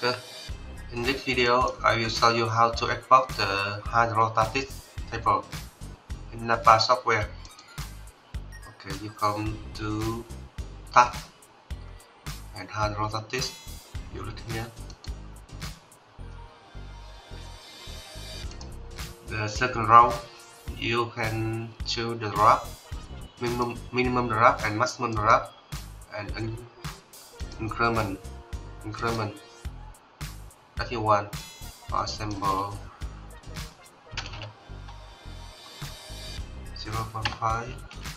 Okay. In this video, I will show you how to export the hydrostatic table in Napa software. Okay, you come to Tab and Hydrostatic. You look here. The second row, you can choose the draft, minimum draft and maximum draft, and increment that you want. For example, 0.5.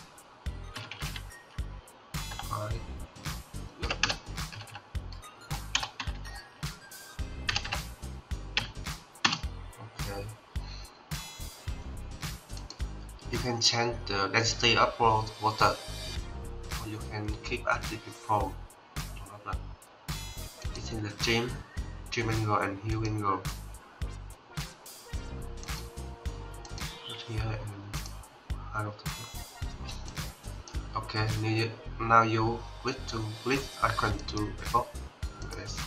Okay. You can change the density of water, or you can keep as before. It's in the trim angle and hue angle. Put here and okay, now you click icon to export. Yes.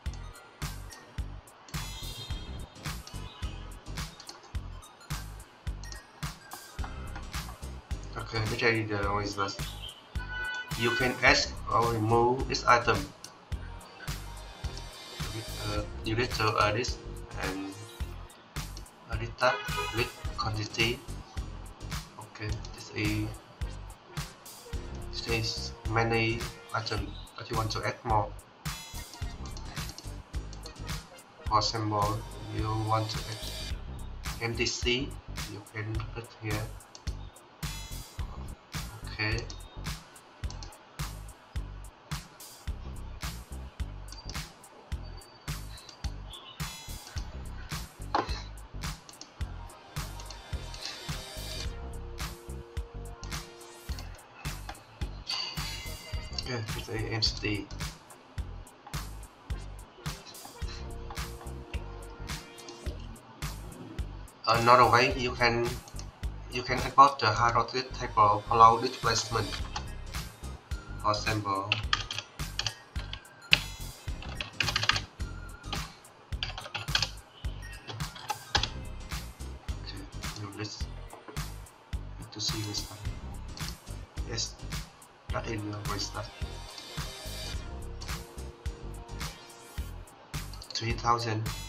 Okay, let's ready the results. You can add or remove this item. You need to edit and edit tab, click quantity. Okay, this is many items that you want to add more. For example, you want to add MTC, you can click here. Okay. Okay, it's a MCD. Another way you can export the hydrostatic table below displacement. For example, okay, let's need to see this one. Yes, that is the restart. 3000.